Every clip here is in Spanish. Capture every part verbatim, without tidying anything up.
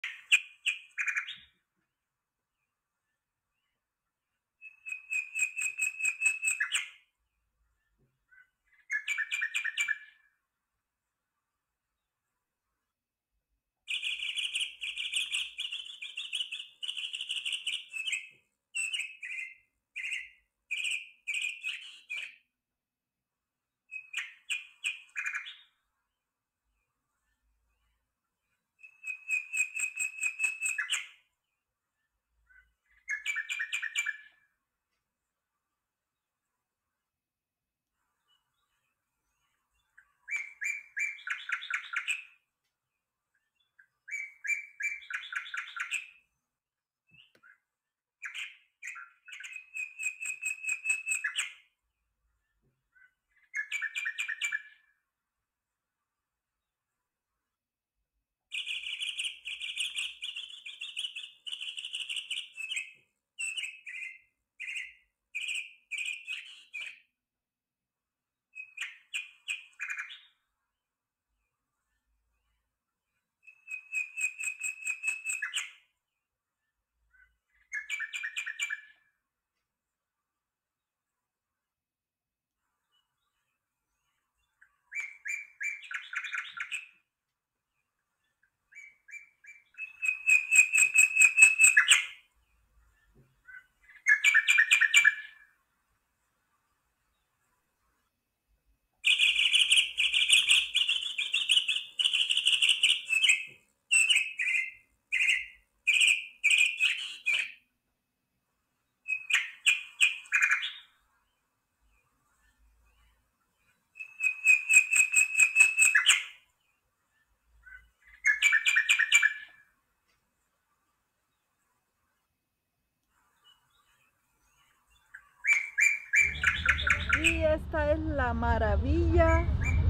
Y esta es la maravilla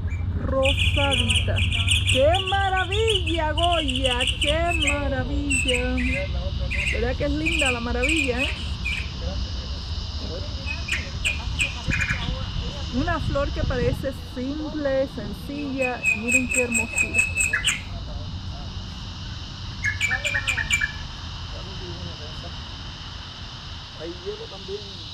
rosadita. ¡Qué maravilla, Goya! ¡Qué maravilla! ¿Verdad que es linda la maravilla, eh? Una flor que parece simple, sencilla. Miren qué hermosura. Ahí llevo también.